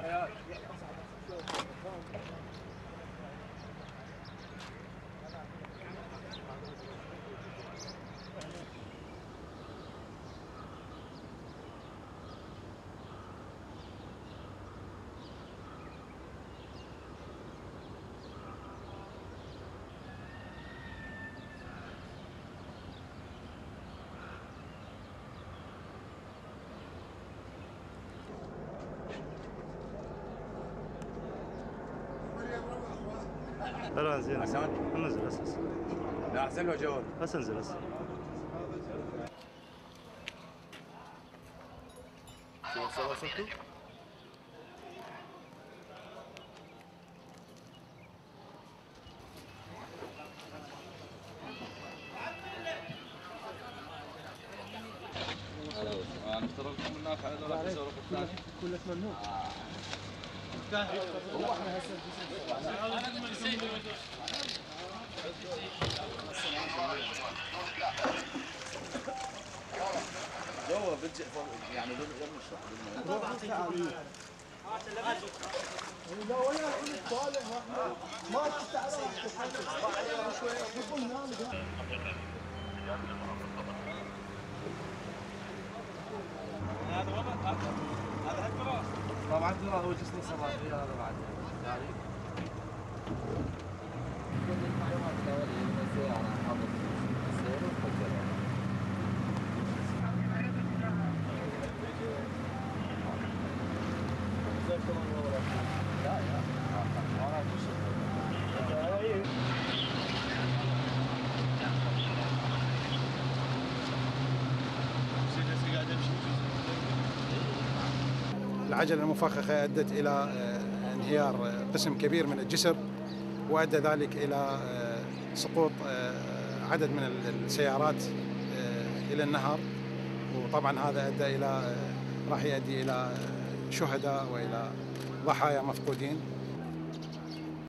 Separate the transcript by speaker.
Speaker 1: لا زين انزل هسه.
Speaker 2: لا احسن له جوال
Speaker 1: بس انزل هسه.
Speaker 2: شو وصلتوا؟ انا اشتركت من هناك على ذولاك الزورق الثاني
Speaker 3: كلك ممنوع. هو احنا هسه
Speaker 2: جوا بتجي يعني بنشرح
Speaker 3: لا ويا كل طالع ما تستعرض شويه
Speaker 2: هذا وضع هذا التراث طبعا ترى هو جسم صباحي هذا بعد تاريخ كل المعلومات الاوليه من السياره حاطط السير والفجر لا يا
Speaker 4: العجلة المفخخة أدت إلى انهيار قسم كبير من الجسر، وأدى ذلك إلى سقوط عدد من السيارات إلى النهر، وطبعا هذا أدى إلى راح يؤدي إلى شهداء وإلى ضحايا مفقودين.